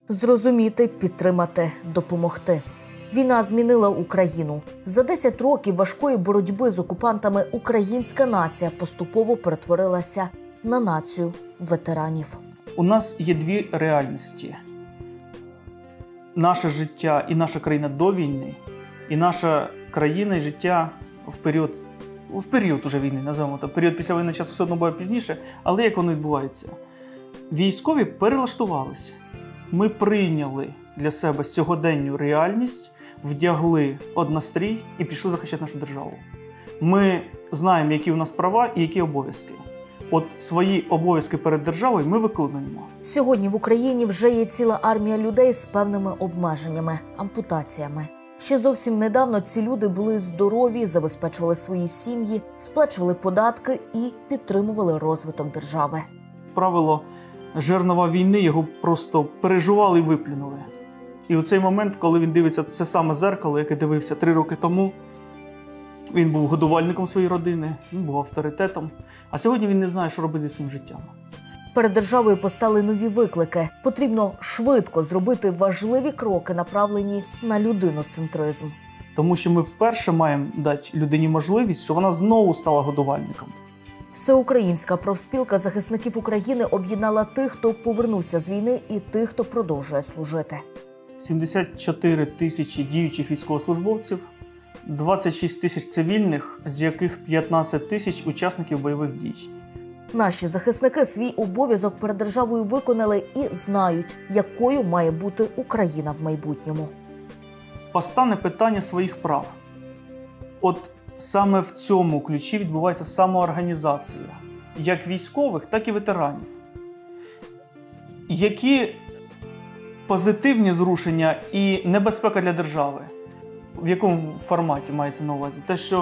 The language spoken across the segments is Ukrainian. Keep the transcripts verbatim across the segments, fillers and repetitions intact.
Зрозуміти, підтримати, допомогти. Війна змінила Україну. За десять років важкої боротьби з окупантами українська нація поступово перетворилася на націю ветеранів. У нас є дві реальності. Наше життя і наша країна до війни, і наша країна і життя в період, в період уже війни, називаємо так. Період після війни часу все одно буде пізніше, але як воно відбувається? Військові перелаштувалися. Ми прийняли для себе сьогоденню реальність, вдягли однострій і пішли захищати нашу державу. Ми знаємо, які у нас права і які обов'язки. От свої обов'язки перед державою ми виконуємо. Сьогодні в Україні вже є ціла армія людей з певними обмеженнями, ампутаціями. Ще зовсім недавно ці люди були здорові, забезпечували свої сім'ї, сплачували податки і підтримували розвиток держави. Правило жернова війни його просто пережували і виплюнули. І у цей момент, коли він дивиться це саме зеркало, яке дивився три роки тому, він був годувальником своєї родини, він був авторитетом, а сьогодні він не знає, що робити зі своїм життям. Перед державою постали нові виклики. Потрібно швидко зробити важливі кроки, направлені на людиноцентризм. Тому що ми вперше маємо дати людині можливість, щоб вона знову стала годувальником. Всеукраїнська профспілка захисників України об'єднала тих, хто повернувся з війни, і тих, хто продовжує служити. сімдесят чотири тисячі діючих військовослужбовців, двадцять шість тисяч цивільних, з яких п'ятнадцять тисяч учасників бойових дій. Наші захисники свій обов'язок перед державою виконали і знають, якою має бути Україна в майбутньому. Постане питання своїх прав. От саме в цьому ключі відбувається самоорганізація як військових, так і ветеранів. Які позитивні зрушення і небезпека для держави? В якому форматі мається на увазі? Те, що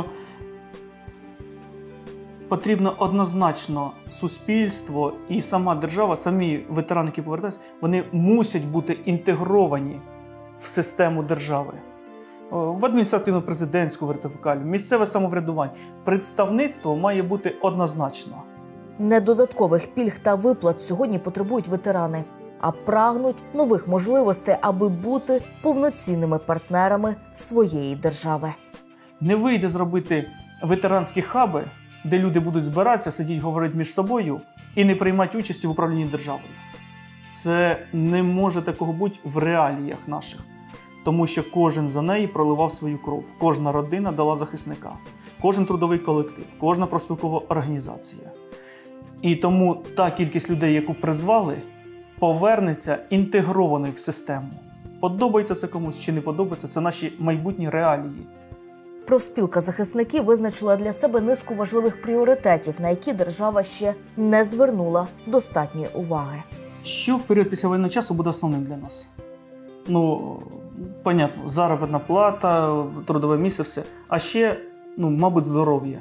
потрібно однозначно суспільство і сама держава, самі ветерани, які повертаються, вони мусять бути інтегровані в систему держави. В адміністративно-президентську вертикаль, місцеве самоврядування. Представництво має бути однозначно. Не додаткових пільг та виплат сьогодні потребують ветерани, а прагнуть нових можливостей, аби бути повноцінними партнерами своєї держави. Не вийде зробити ветеранські хаби, де люди будуть збиратися, сидіти, говорити між собою і не приймати участі в управлінні державою. Це не може такого бути в реаліях наших. Тому що кожен за неї проливав свою кров. Кожна родина дала захисника. Кожен трудовий колектив, кожна профспілкова організація. І тому та кількість людей, яку призвали, повернеться інтегрованою в систему. Подобається це комусь чи не подобається, це наші майбутні реалії. Профспілка захисників визначила для себе низку важливих пріоритетів, на які держава ще не звернула достатньої уваги. Що в період післявоєнного часу буде основним для нас? Ну, понятно, заробітна плата, трудове місце, все. А ще, ну, мабуть, здоров'я.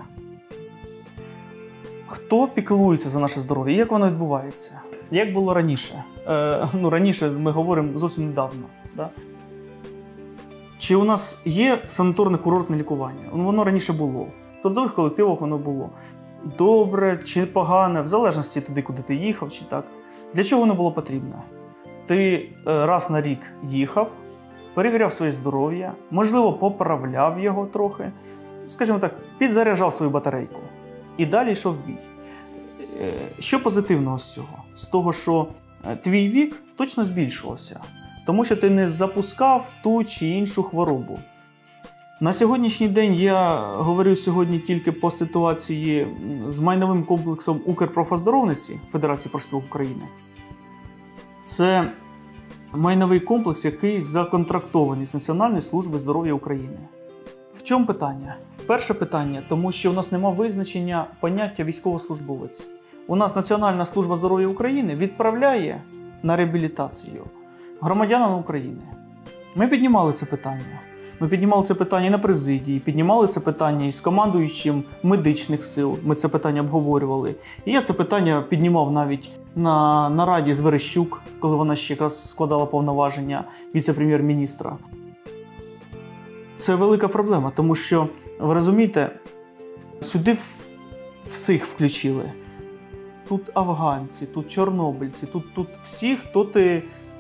Хто піклується за наше здоров'я? Як воно відбувається? Як було раніше? Е, ну, раніше ми говоримо зовсім недавно. Да? Чи у нас є санаторно-курортне лікування? Воно раніше було. В трудових колективах воно було. Добре чи погане, в залежності туди, куди ти їхав, чи так. Для чого воно було потрібно? Ти раз на рік їхав, перевіряв своє здоров'я, можливо, поправляв його трохи, скажімо так, підзаряджав свою батарейку і далі йшов в бій. Що позитивного з цього? З того, що твій вік точно збільшувався, тому що ти не запускав ту чи іншу хворобу. На сьогоднішній день я говорю сьогодні тільки по ситуації з майновим комплексом Укрпрофоздоровниці Федерації профспілок України. Це майновий комплекс, який законтрактований з Національної служби здоров'я України. В чому питання? Перше питання, тому що у нас немає визначення поняття військовослужбовець. У нас Національна служба здоров'я України відправляє на реабілітацію громадянам України. Ми піднімали це питання. Ми піднімали це питання і на президії, піднімали це питання із командуючим медичних сил. Ми це питання обговорювали. І я це питання піднімав навіть на нараді з Верещук, коли вона ще якраз складала повноваження віце-прем'єр-міністра. Це велика проблема, тому що, ви розумієте, сюди всіх включили. Тут афганці, тут чорнобильці, тут, тут всі, хто ти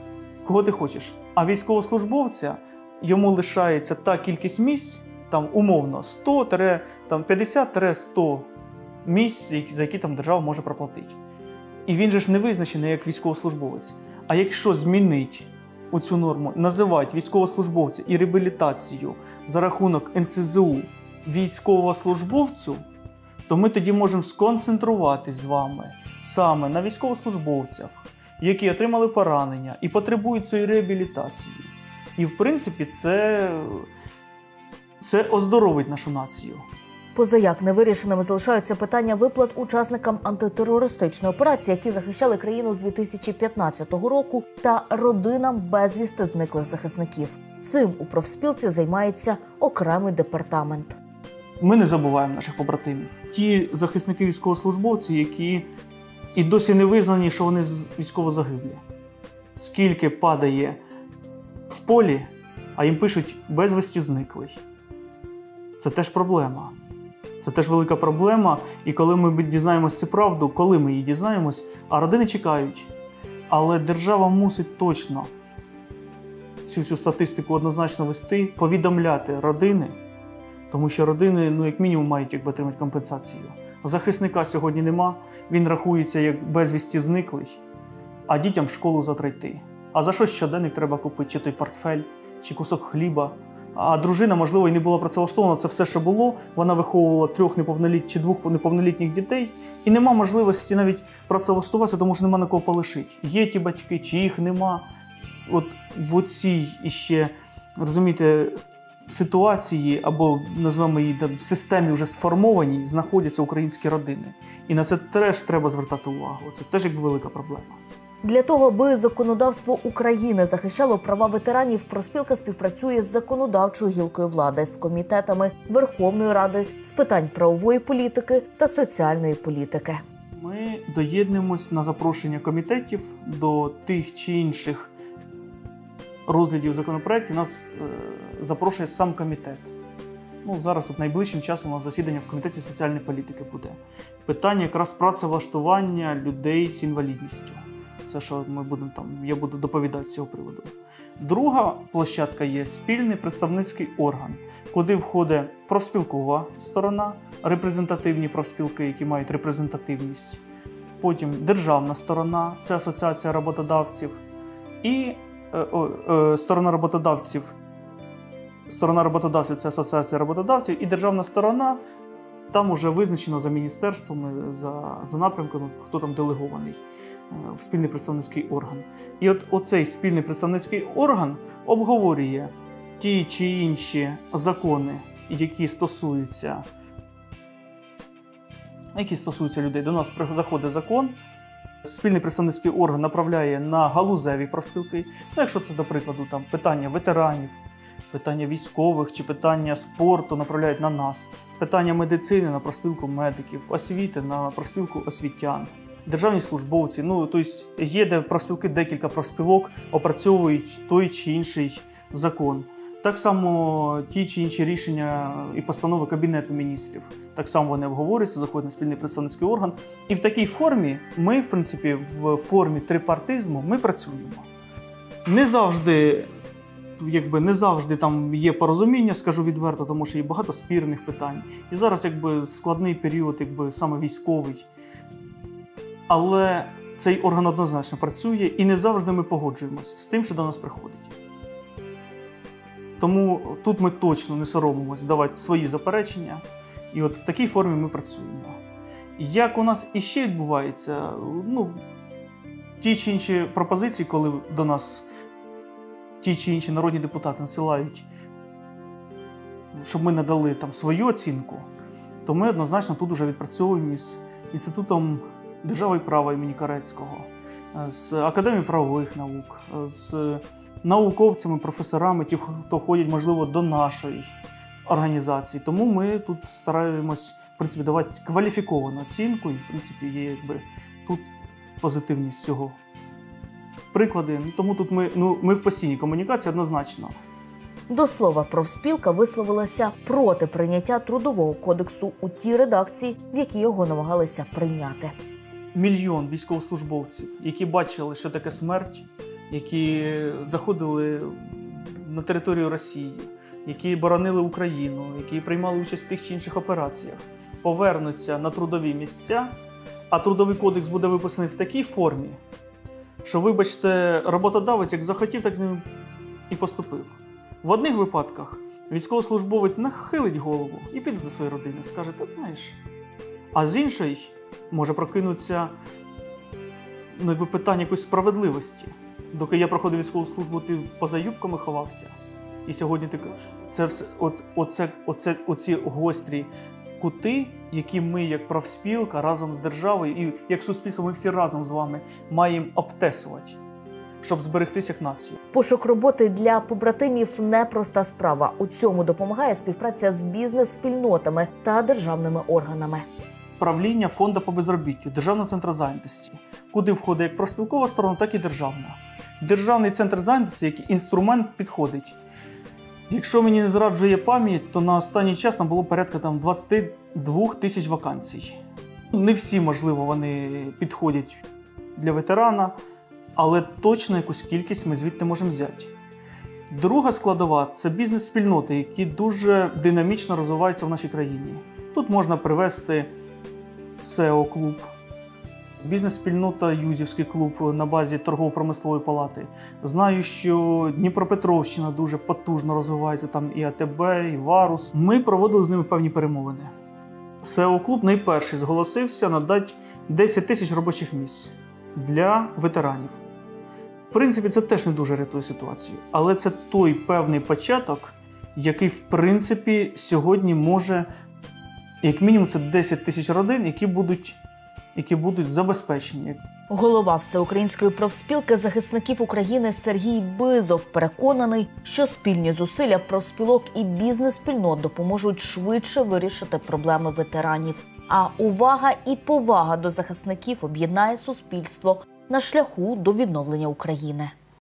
кого ти хочеш. А військовослужбовця, йому лишається та кількість місць, там умовно сто п'ятдесят сто місць, за які там держава може проплатити. І він же ж не визначений як військовослужбовець. А якщо змінить оцю норму, називають військовослужбовця і реабілітацію за рахунок ен це зе у військовослужбовцю, то ми тоді можемо сконцентруватись з вами саме на військовослужбовцях, які отримали поранення і потребують цієї реабілітації. І, в принципі, це, це оздоровить нашу націю. Позаяк невирішеними залишаються питання виплат учасникам антитерористичної операції, які захищали країну з дві тисячі п'ятнадцятого року, та родинам безвісти зниклих захисників. Цим у профспілці займається окремий департамент. Ми не забуваємо наших побратимів. Ті захисники-військовослужбовці, які і досі не визнані, що вони військово загиблі. Скільки падає в полі, а їм пишуть «безвісти зниклий». Це теж проблема. Це теж велика проблема, і коли ми дізнаємося цю правду, коли ми її дізнаємось, а родини чекають. Але держава мусить точно цю всю статистику однозначно вести, повідомляти родини, тому що родини, ну, як мінімум, мають якби отримати компенсацію. Захисника сьогодні нема, він рахується як безвісти зниклий, а дітям в школу завтра йти. А за що щоденник треба купити? Чи той портфель, чи кусок хліба? А дружина, можливо, і не була працевлаштована, це все, що було. Вона виховувала трьох неповнолітніх чи двох неповнолітніх дітей. І нема можливості навіть працевлаштуватися, тому що нема на кого полишити. Є ті батьки, чи їх нема. От в оцій іще, розумієте, ситуації, або, назвемо її, там, системі вже сформованій, знаходяться українські родини. І на це теж треба звертати увагу. Це теж як велика проблема. Для того, аби законодавство України захищало права ветеранів, профспілка співпрацює з законодавчою гілкою влади, з комітетами Верховної Ради з питань правової політики та соціальної політики. Ми доєднуємось на запрошення комітетів до тих чи інших розглядів законопроєктів. Нас е, запрошує сам комітет. Ну, зараз от найближчим часом у нас засідання в Комітеті соціальної політики буде. Питання якраз працевлаштування людей з інвалідністю. Це, що ми будемо там, я буду доповідати з цього приводу. Друга площадка є спільний представницький орган, куди входить профспілкова сторона, репрезентативні профспілки, які мають репрезентативність. Потім державна сторона, це асоціація роботодавців. І е, е, сторона роботодавців, сторона роботодавців – це асоціація роботодавців. І державна сторона, там вже визначено за міністерствами, за, за напрямками, хто там делегований в спільний представницький орган. І от оцей спільний представницький орган обговорює ті чи інші закони, які стосуються, які стосуються людей. До нас заходить закон, спільний представницький орган направляє на галузеві профспілки. Ну, якщо це, до прикладу, там, питання ветеранів, питання військових чи питання спорту направляють на нас, питання медицини на профспілку медиків, освіти на профспілку освітян, державні службовці. Ну, тобто є де профспілки, декілька профспілок опрацьовують той чи інший закон. Так само ті чи інші рішення і постанови Кабінету міністрів, так само вони обговорюються, заходять на спільний представницький орган. І в такій формі ми, в принципі, в формі трипартизму ми працюємо. Не завжди Якби не завжди там є порозуміння, скажу відверто, тому що є багато спірних питань. І зараз якби складний період, якби саме військовий. Але цей орган однозначно працює і не завжди ми погоджуємося з тим, що до нас приходить. Тому тут ми точно не соромимось давати свої заперечення. І от в такій формі ми працюємо. Як у нас іще відбувається, ну, ті чи інші пропозиції, коли до нас ті чи інші народні депутати насилають, щоб ми надали там свою оцінку, то ми однозначно тут вже відпрацьовуємо із Інститутом держави і права імені Карецького, з Академією правових наук, з науковцями, професорами, ті, хто ходять, можливо, до нашої організації. Тому ми тут стараємось, в принципі, давати кваліфіковану оцінку, і, в принципі, є якби тут позитивність цього. Приклади. Тому тут ми, ну, ми в постійній комунікації однозначно. До слова, профспілка висловилася проти прийняття Трудового кодексу у тій редакції, в якій його намагалися прийняти. Мільйон військовослужбовців, які бачили, що таке смерть, які заходили на територію Росії, які боронили Україну, які приймали участь в тих чи інших операціях, повернуться на трудові місця, а Трудовий кодекс буде виписаний в такій формі, що, вибачте, роботодавець як захотів, так з ним і поступив. В одних випадках військовослужбовець нахилить голову і піде до своєї родини, скаже: "Та знаєш". А з іншої може прокинутися, ну, якби питання якоїсь справедливості. Доки я проходив військову службу, ти поза юбками ховався. І сьогодні ти це все, от, оце, оце, оці гострі кути, які ми, як профспілка, разом з державою і як суспільство, ми всі разом з вами маємо обтесувати, щоб зберегтися як нація. Пошук роботи для побратимів – непроста справа. У цьому допомагає співпраця з бізнес-спільнотами та державними органами. Правління фонду по безробіттю, Державного центру зайнятості, куди входить як профспілкова сторона, так і державна. Державний центр зайнятості як інструмент підходить. Якщо мені не зраджує пам'ять, то на останній час нам було порядка там двадцять два тисяч вакансій. Не всі, можливо, вони підходять для ветерана, але точно якусь кількість ми звідти можемо взяти. Друга складова – це бізнес-спільноти, які дуже динамічно розвиваються в нашій країні. Тут можна привести сео-клуб, бізнес-спільнота Юзівський клуб на базі торгово-промислової палати. Знаю, що Дніпропетровщина дуже потужно розвивається, там і АТБ, і Варус. Ми проводили з ними певні перемовини. сео-клуб найперший зголосився надати десять тисяч робочих місць для ветеранів. В принципі, це теж не дуже рятує ситуацію, але це той певний початок, який, в принципі, сьогодні може, як мінімум, це десять тисяч родин, які будуть, які будуть забезпечені. Голова Всеукраїнської профспілки захисників України Сергій Бизов переконаний, що спільні зусилля профспілок і бізнес-спільнот допоможуть швидше вирішити проблеми ветеранів. А увага і повага до захисників об'єднає суспільство на шляху до відновлення України.